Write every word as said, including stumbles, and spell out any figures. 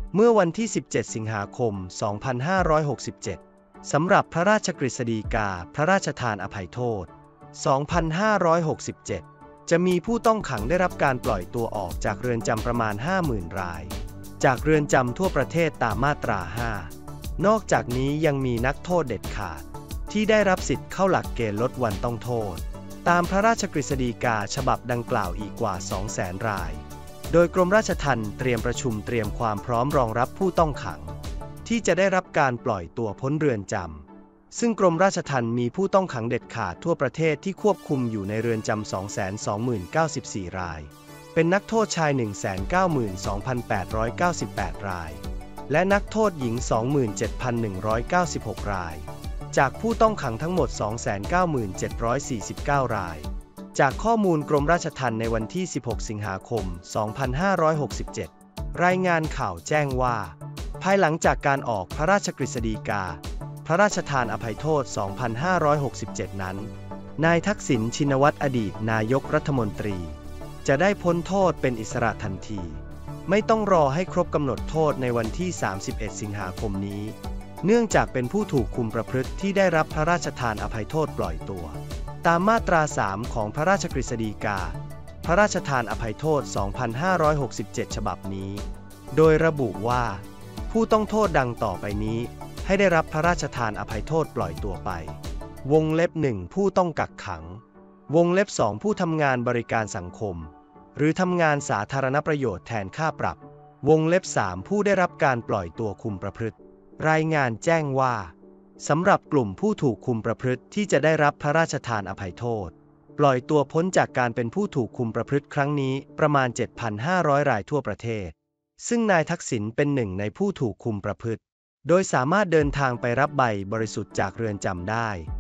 เมื่อวันที่ สิบเจ็ด สิงหาคม สองพันห้าร้อยหกสิบเจ็ด สำหรับพระราชกฤษฎีกาพระราชทานอภัยโทษ สองพันห้าร้อยหกสิบเจ็ด จะมีผู้ต้องขังได้รับการปล่อยตัวออกจากเรือนจำประมาณ ห้าหมื่น ราย จากเรือนจำทั่วประเทศตามมาตรา ห้า นอกจากนี้ยังมีนักโทษเด็ดขาดที่ได้รับสิทธิ์เข้าหลักเกณฑ์ลดวันต้องโทษตามพระราชกฤษฎีกาฉบับดังกล่าวอีกกว่า สองแสน รายโดยกรมราชทัณฑ์เตรียมประชุมเตรียมความพร้อมรองรับผู้ต้องขังที่จะได้รับการปล่อยตัวพ้นเรือนจำซึ่งกรมราชทัณฑ์มีผู้ต้องขังเด็ดขาดทั่วประเทศที่ควบคุมอยู่ในเรือนจำ สองแสนสองหมื่นเก้าสิบสี่ รายเป็นนักโทษชาย หนึ่งแสนเก้าหมื่นสองพันแปดร้อยเก้าสิบแปด รายและนักโทษหญิง สองหมื่นเจ็ดพันหนึ่งร้อยเก้าสิบหก รายจากผู้ต้องขังทั้งหมด สองแสนเก้าหมื่นเจ็ดร้อยสี่สิบเก้า รายจากข้อมูลกรมราชทัณฑ์ในวันที่ สิบหก สิงหาคม สองพันห้าร้อยหกสิบเจ็ด รายงานข่าวแจ้งว่าภายหลังจากการออกพระราชกฤษฎีกาพระราชทานอภัยโทษ สองพันห้าร้อยหกสิบเจ็ด นั้นนายทักษิณชินวัตรอดีตนายกรัฐมนตรีจะได้พ้นโทษเป็นอิสระทันทีไม่ต้องรอให้ครบกำหนดโทษในวันที่ สามสิบเอ็ด สิงหาคมนี้เนื่องจากเป็นผู้ถูกคุมประพฤติที่ได้รับพระราชทานอภัยโทษปล่อยตัวตามมาตรา สาม ของพระราชกฤษฎีกาพระราชทานอภัยโทษ สองพันห้าร้อยหกสิบเจ็ด ฉบับนี้โดยระบุว่าผู้ต้องโทษดังต่อไปนี้ให้ได้รับพระราชทานอภัยโทษปล่อยตัวไปวงเล็บ หนึ่ง ผู้ต้องกักขังวงเล็บ สอง ผู้ทำงานบริการสังคมหรือทำงานสาธารณประโยชน์แทนค่าปรับวงเล็บ สาม ผู้ได้รับการปล่อยตัวคุมประพฤติรายงานแจ้งว่าสำหรับกลุ่มผู้ถูกคุมประพฤติที่จะได้รับพระราชทานอภัยโทษปล่อยตัวพ้นจากการเป็นผู้ถูกคุมประพฤติครั้งนี้ประมาณ เจ็ดพันห้าร้อย รายทั่วประเทศซึ่งนายทักษิณเป็นหนึ่งในผู้ถูกคุมประพฤติโดยสามารถเดินทางไปรับใบบริสุทธิ์จากเรือนจำได้